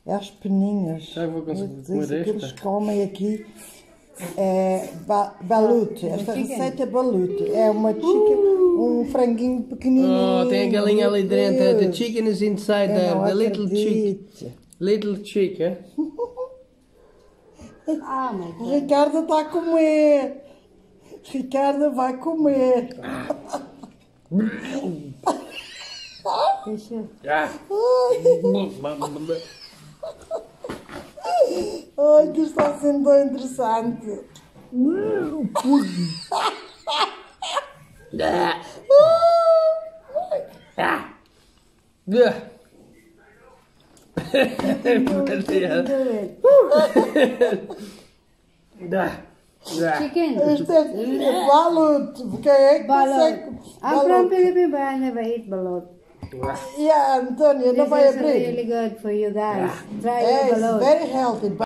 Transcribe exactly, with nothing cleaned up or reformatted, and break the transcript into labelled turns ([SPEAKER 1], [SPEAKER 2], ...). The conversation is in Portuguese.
[SPEAKER 1] É as peninhas.
[SPEAKER 2] Já vou conseguir comer
[SPEAKER 1] Isso que eles
[SPEAKER 2] esta.
[SPEAKER 1] comem aqui é ba balut. Esta receita é balut. É uma chicken, um franguinho pequenininho.
[SPEAKER 2] Oh, tem a galinha ali dentro.
[SPEAKER 1] Deus.
[SPEAKER 2] The chicken is inside
[SPEAKER 1] Eu
[SPEAKER 2] there.
[SPEAKER 1] não
[SPEAKER 2] The little chick.
[SPEAKER 1] acredito.
[SPEAKER 2] Little chick, eh?
[SPEAKER 3] Ah, my God.
[SPEAKER 1] Ricardo está a comer. Ricardo vai comer.
[SPEAKER 3] Deixa eu...
[SPEAKER 2] Ah.
[SPEAKER 1] Ai, que está sendo tão interessante.
[SPEAKER 2] Ah. Ah.
[SPEAKER 3] Chicken.
[SPEAKER 1] Este é balut. Quem é que consegue?
[SPEAKER 3] Balut. I'm from Philippines, but I never eat balut.
[SPEAKER 1] Yeah, Antonia, não
[SPEAKER 3] This
[SPEAKER 1] vai
[SPEAKER 3] is
[SPEAKER 1] abrir.
[SPEAKER 3] really good for you guys. Try
[SPEAKER 1] É,
[SPEAKER 3] your
[SPEAKER 1] it's
[SPEAKER 3] balut.
[SPEAKER 1] very healthy.